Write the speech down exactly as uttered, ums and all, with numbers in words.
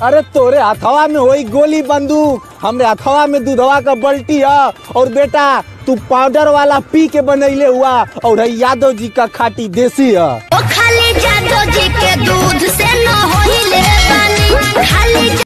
अरे तोरे हथवा में वही गोली बंदूक, हमरे हथवा में दूधवा का बल्टी है। और बेटा तू पाउडर वाला पी के बनैले हुआ और यादव जी का खाटी देसी है।